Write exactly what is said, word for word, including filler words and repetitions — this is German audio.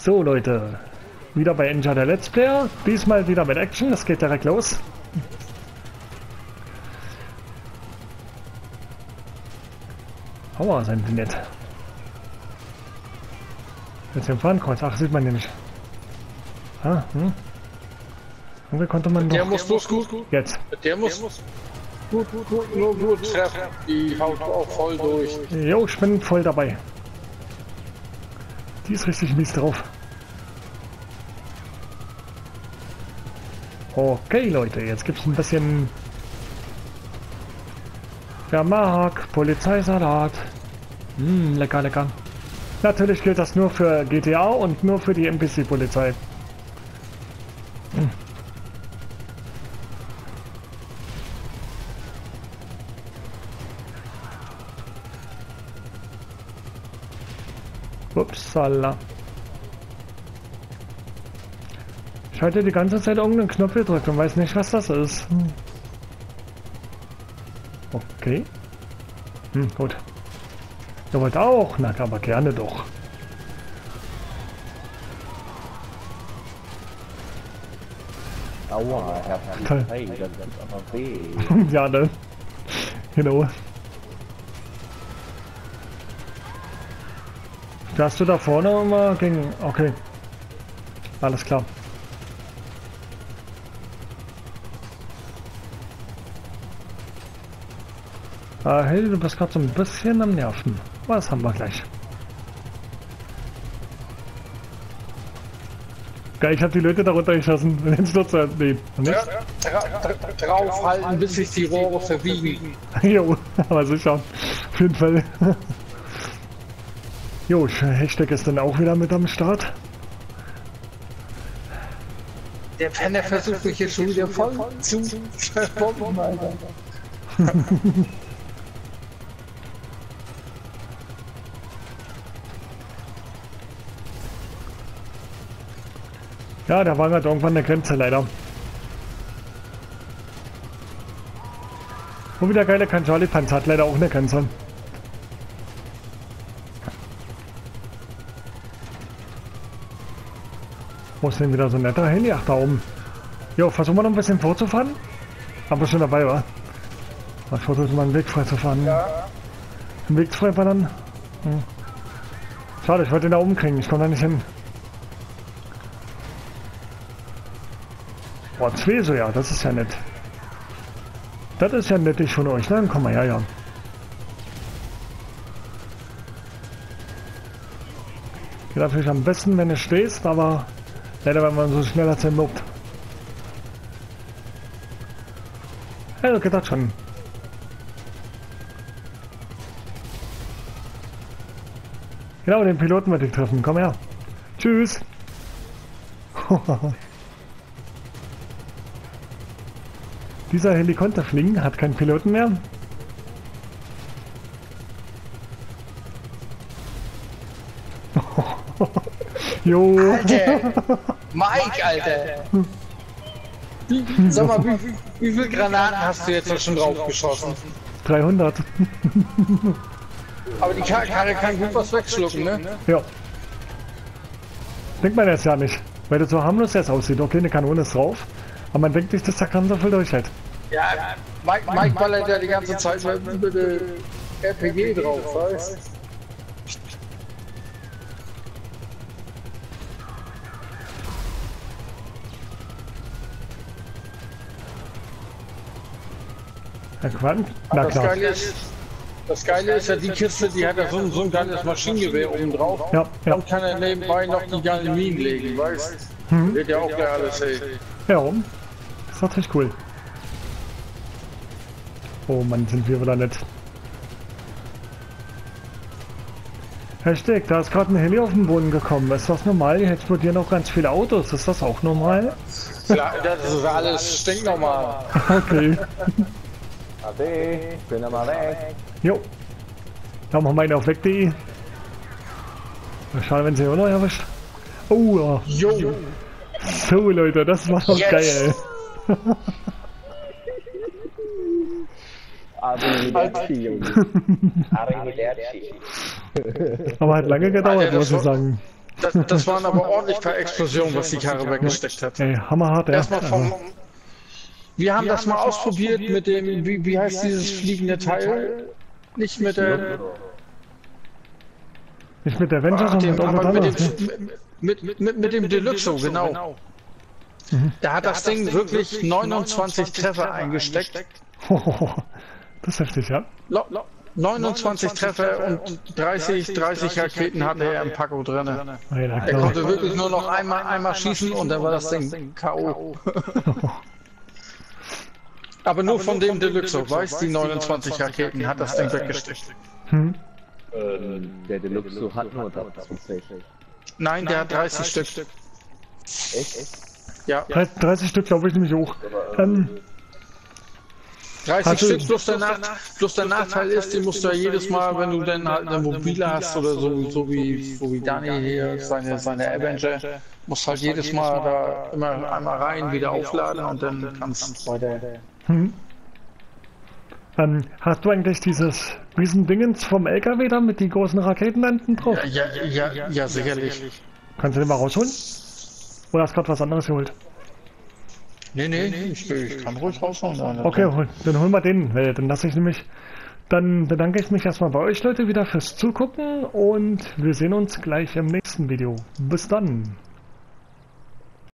So Leute, wieder bei Ninja der Let's Player, diesmal wieder mit Action, das geht direkt los. Aua, sind die nett. Jetzt im Fahnenkreuz, ach, sieht man den nicht. Ah, hm. Irgendwie konnte man noch... Der muss los, gut, gut. Jetzt. Der muss gut, gut, gut, nur gut treffen. Die haut auch voll durch. Jo, ich bin voll dabei. Die ist richtig mies drauf. Okay, Leute, jetzt gibt es ein bisschen Vermark, Polizeisalat. Hm, lecker, lecker. Natürlich gilt das nur für G T A und nur für die N P C-Polizei. Hm. Upsala. Ich halte die ganze Zeit irgendeinen Knopf gedrückt und weiß nicht, was das ist. Hm. Okay. Hm, gut. Ihr wollt auch? Na, aber gerne doch. Aua, Herr Polizei, das ist aber weh. Ja, ne? Genau. Fährst du da vorne immer gegen... Okay. Alles klar. Äh, hey, du bist gerade so ein bisschen am Nerven. Was haben wir gleich? Geil, ich habe die Leute darunter geschossen. Den Sturz nee, nicht? Draufhalten, bis sich die Rohre verbiegen. Jo, aber sicher. Auf jeden Fall. Jo, Hashtag ist dann auch wieder mit am Start. Der Penner versucht mich jetzt schon wieder voll zu verbomben, Alter. Ja, da war gerade irgendwann eine Grenze leider. Und wieder geile Kanjali-Panzer hat leider auch eine Grenze. Wo ist denn wieder so ein netter Heli? Ach, da oben. Jo, versuchen wir noch ein bisschen vorzufahren. Aber schon dabei, wa? Ich versuche mal einen Weg frei zu fahren. Ja. Einen Weg frei war dann. Hm. Schade, ich wollte den da oben kriegen. Ich komme da nicht hin. Boah, zwei so, ja, das ist ja nett. Das ist ja nettig von euch, ne? Dann komm mal her, ja. Geht natürlich am besten, wenn du stehst, aber leider, wenn man so schneller zermürbt. Ja, geht das schon. Genau, den Piloten werde ich treffen. Komm her. Tschüss. Dieser Heli konnte fliegen, hat keinen Piloten mehr. Jo. Alter! Mike, Alter! Wie, sag mal, wie, wie, wie viele Granaten hast du jetzt schon drauf geschossen? dreihundert. Aber die Karre kann gut was wegschlucken, ne? Ja. Denkt man jetzt ja nicht, weil das so harmlos jetzt aussieht. Okay, eine Kanone ist drauf, aber man denkt nicht, dass da kann so viel durchhält. Ja, Mike, Mike ballert ja die ganze Zeit mal über die R P G drauf, weißt du? Herr Quanten? Na Das klar. Geile ist, das Geile ist ja, die Kiste, die hat ja so, ein- so ein geiles Maschinengewehr oben drauf. Ja, ja. Dann kann er nebenbei noch die geilen Minen legen, weißt du? Mhm. Wird ja auch gleich alles sehen. Ja, warum? Das ist natürlich cool. Oh Mann, sind wir wieder nett. Hashtag, da ist gerade ein Heli auf den Boden gekommen. Ist das normal? Hier explodieren auch ganz viele Autos. Ist das auch normal? Klar, das ist alles stinknormal. Okay. Ade, ich bin mal weg. Jo. Da machen wir einen auf weg.de. Schade, wenn sie auch noch erwischt. Oh ja. Jo! So Leute, das war doch Yes. geil. Arrivederci, Junge. Arrivederci. Aber hat lange gedauert, Alter, das muss ich war- sagen. Das, das waren aber ordentlich paar Explosionen, was die Karre weggesteckt hat. Ey, hammerhart, ja. Erstmal vom. Also, Wir haben das mal ausprobiert mit dem, wie, wie heißt dieses fliegende Teil? Nicht mit der. nicht mit der Avenger, Ach, sondern dem, mit aber mit, irgendwas anderes. dem, mit, mit, mit, mit dem Deluxo, genau. Da hat das Ding wirklich neunundzwanzig Treffer eingesteckt. Das ist heftig, ja. Lo- neunundzwanzig Treffer und dreißig, dreißig Raketen hatte er im Packo drin. Ey, na Er klar. konnte wirklich nur noch einmal, einmal schießen und dann war das Ding K O Aber nur von dem Deluxo, weißt du, die neunundzwanzig Raketen hat das Ding weggesteckt. Hm? Ähm, der Deluxo hat nur zwanzig. Nein, der hat dreißig Stück. Echt? Ja, dreißig Stück glaube ich nämlich hoch. Ähm, dreißig Hast du- Stück plus der, Nach plus der Nachteil ist, den musst du ja jedes Mal, wenn du dann halt eine mobile hast oder so, so wie, so wie Dani hier, seine, seine Avenger, musst halt jedes Mal da immer einmal rein, wieder aufladen und dann kannst du weiter. hm? ähm, hast du eigentlich dieses Riesendingens vom L K W da mit die großen Raketenenden drauf? Ja, ja, ja, ja, sicherlich. Kannst du den mal rausholen? Oder hast du gerade was anderes geholt? Nee, nee, ich, ich kann ruhig raushauen. Okay, hol, dann holen wir den, weil dann lasse ich nämlich. Dann bedanke ich mich erstmal bei euch Leute wieder fürs Zugucken und wir sehen uns gleich im nächsten Video. Bis dann!